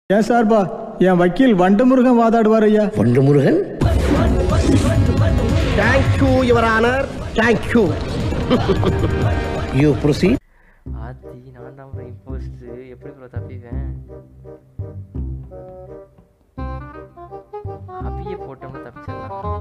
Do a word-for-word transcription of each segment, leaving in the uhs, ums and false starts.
ஏன் சார்பா என் வக்கீல் வண்டமுருகன் வாதாடுவார் ஐயா. Vandamurugan? Thank you, Your Honor. Thank you. You proceed. ஆத்தி நான் தான் ப்ரோ இம்போஸ்ட் எப்படி ப்ரோ தப்பிவேன்? அபியை போட்டோம்னா தப்பிச்சிடலாம்.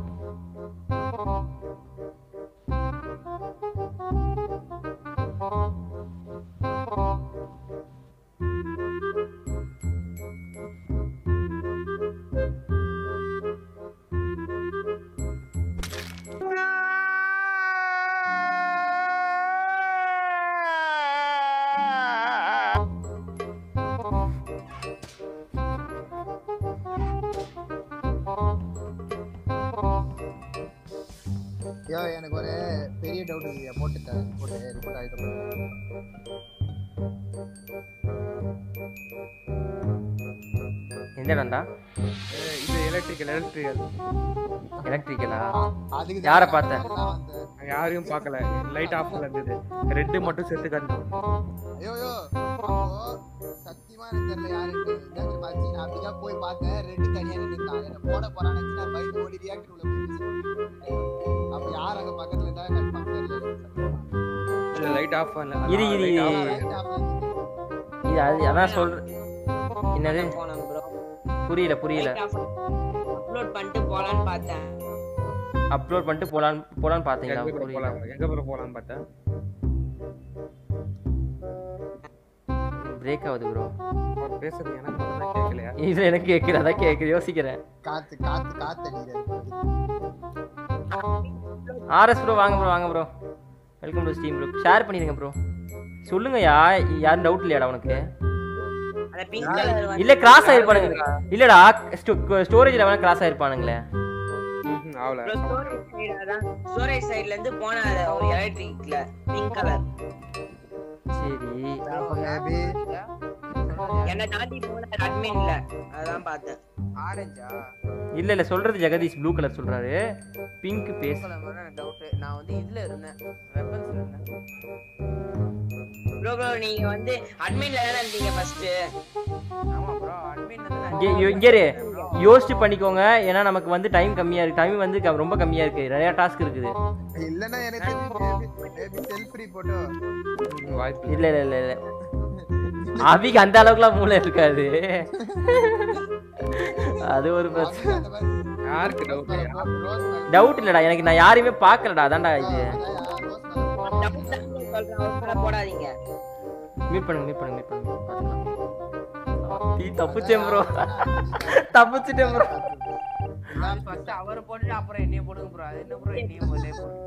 யோ எனக்கு ஒரு பெரிய டவுட் இருக்குயா, போட்டுட்டேன் போட்டு ரிப்போர்ட் ஆகிட்டு. எந்த இடம்டா? இது எலக்ட்ரிக்கல் எலக்ட்ரிக்கல் எலக்ட்ரிக்கலா? அதுக்கு யாரை பார்த்தேன்? யாரையும் பார்க்கல, லைட் ஆஃப்ல இருந்தது, ரெட்டு மட்டும் செத்து கண்டு. ஐயோ யோ சத்தியமா எனக்கு தெரியல யாருன்னு. என்ன பாச்சி நான் அப்படிதான் போய் பார்த்தேன், ரெட்டு தனியா நின்னுட்டாங்க. என்ன போட போறானே நான் பைக் ஓடி ரியாக்டர் உள்ள போய் அப்ப யார் அங்க பக்கத்துல இருந்தா கன்ஃபார்ம் தெரியல. இல்ல லைட் ஆஃப் பண்ணல. இரு இரு இது அது அதான் சொல்றேன். என்னது புரியல புரியல. அப்லோட் பண்ணிட்டு போலான்னு பார்த்தேன். அப்லோட் பண்ணிட்டு போலான் போலான்னு பாத்தீங்களா? எங்க ப்ரோ போலாம், எங்க ப்ரோ போலாம்னு பார்த்தேன். பிரேக் ஆகுது ப்ரோ. அவர் பேசுறது எனக்கு மட்டும் கேட்கலையா? இது எனக்கு கேக்குது, அதான் கேக்குது, யோசிக்கிறேன். காத்து காத்து காத்து அடிக்குது. ஆர்எஸ் ப்ரோ வாங்க ப்ரோ, வாங்க bro. Welcome to stream bro. ஷேர் பண்ணிடுங்க ப்ரோ. சொல்லுங்கயா, யாரும் டவுட் இல்லையாடா உனக்கு? அந்த பிங்க் கலர் வந்து இல்ல கிராஸ் ஆயிருப்பானுங்க. இல்லடா ஸ்டோரேஜ்ல வேணா கிராஸ் ஆயிருப்பானுங்களே. ம் ஆவல. ஸ்டோரேஜ் சைடுல தான், ஸ்டோரேஜ் சைடுல இருந்து போன ஒரு எலக்ட்ரிக்ல பிங்க் கலர். சரி மேபி என்ன தாண்டி போன அட்மின்ல அதான் பார்த்தேன். ஆரஞ்சா? இல்ல இல்ல சொல்றது ஜெகதீஷ் ப்ளூ கலர் சொல்றாரு. Pink face doubt. நான் வந்து இதுல இருந்தேன், வெப்பன்ஸ்ல இருந்தேன். ப்ரோ ப்ரோ நீங்க வந்து அட்மின்ல தான இருந்தீங்க ஃபர்ஸ்ட்? ஆமா ப்ரோ, அட்மின்ல இருந்து இங்க இங்க இரு. யோசிச்சு பண்ணிக்கோங்க, ஏன்னா நமக்கு வந்து டைம் கம்மியா இருக்கு. டைம் வந்து க- ரொம்ப கம்மியா இருக்கு, நிறைய டாஸ்க் இருக்குது. இல்லன்னா எனக்கு மேபி செல்ஃப் ஃப்ரீ போட்டோ. வாய்ப்பு இல்ல இல்ல இல்ல இல்ல அபிக்கு அந்த அளவுக்குலாம் மூளை இருக்காது. அது ஒரு பிரச்சனை. யாருக்கு டவுட்? டவுட் இல்லடா எனக்கு, நான் யாரையுமே பார்க்கலடா, அதான்டா இது. டபுள் டபுள் சொல்றேன், அவசர போடாதீங்க. மீட் பண்ணுங்க மீட் பண்ணுங்க மீட் பண்ணுங்க பாத்துக்கலாம். டீ தப்புச்சேன் ப்ரோ, தப்புச்சிட்டேன் ப்ரோ. நான் ஃபர்ஸ்ட் அவரை போட்டுட்டு அப்புறம் என்னைய போடுங்க ப்ரோ. அது என்ன ப்ரோ என்னைய முதல்ல போடுங்க.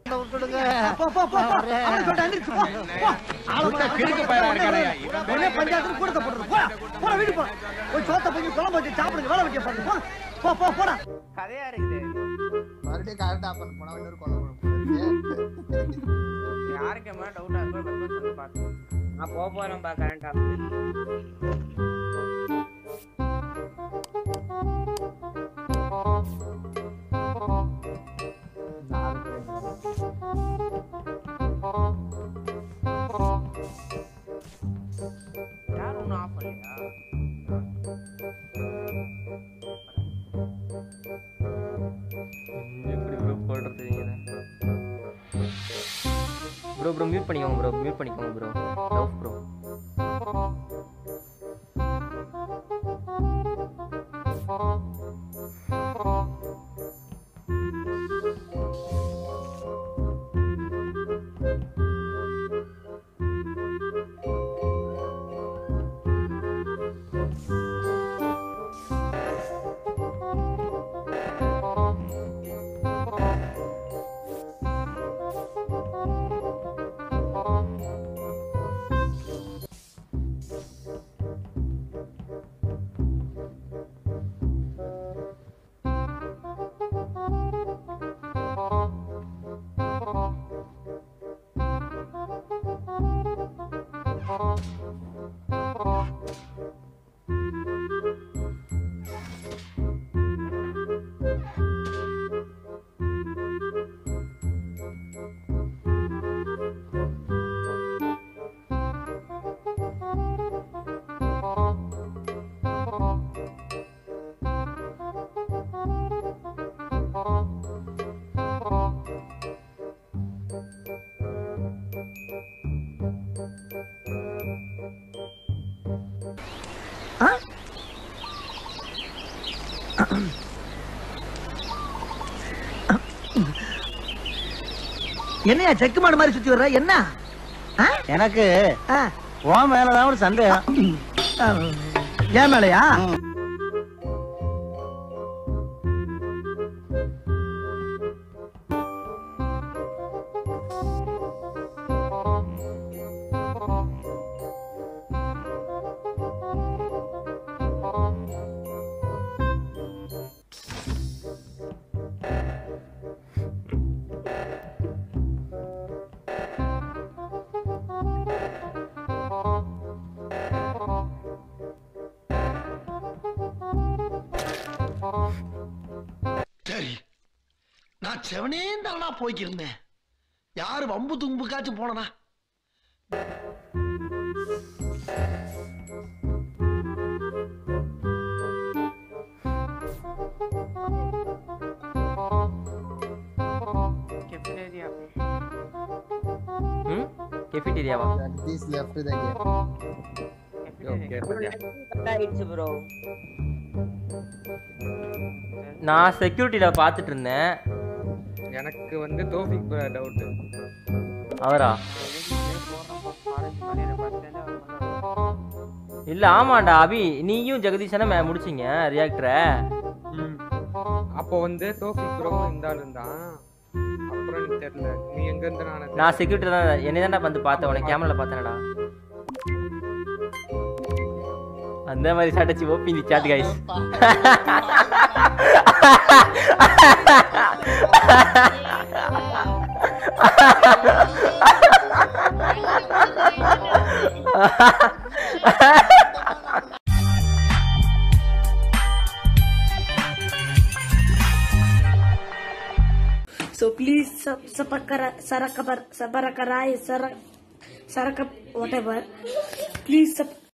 கதையா இருக்குது. மறுபடியும் கரெக்டா பண்ண போனா இன்னொரு கொலை யாருக்கு மேல டவுட்டா இருக்கோ வெப்பன்ஸ் வந்து பாத்து. நான் போக போறேன் பா கரண்ட் ஆஃப். யாரும் ஒன்றும் ஆஃப் பண்ணலையா? எப்படி ப்ரோ போடுறது ப்ரோ? ப்ரோ மியூட் பண்ணிக்கோங்க ப்ரோ, மியூட் பண்ணிக்கோங்க ப்ரோ. Love bro. என்னையா செக்கு மாடு மாதிரி சுத்தி வர்ற என்ன? எனக்கு உன் மேலதான் ஒரு சந்தேகம். ஏன் மேலையா? சரி, நான் செவனே தானா போய்க்கிருந்தேன். யாரு வம்பு தும்புக்காச்சும் போனா? Cafeteria. ம் கெஃபிடீரியாவா? This left the game. Okay ஆயிடுச்சு ப்ரோ. நான் செக்யூரிட்டியில பார்த்துட்டு இருந்தேன். எனக்கு வந்து தோஃபிக் டவுட். அவரா? இல்ல ஆமாண்டா அபி, நீயும் ஜெகதீஷனா முடிச்சிங்க ரியாக்டரை. அப்போ வந்து தோஃபிக் ப்ரோ இந்த ஆள் இருந்தான். அப்புறம் எனக்கு தெரியல நீ எங்க இருந்த. நான் நான் செக்யூரிட்டி தான், என்னை தான்டா வந்து பார்த்தேன், உனக்கு கேமரால பார்த்தேனடா. அந்த மாதிரி சாட்டச்சி ஓபி இந்த chat guys. So please sub subakara sarakabar sabarakarai sarak sarakap whatever. Please sub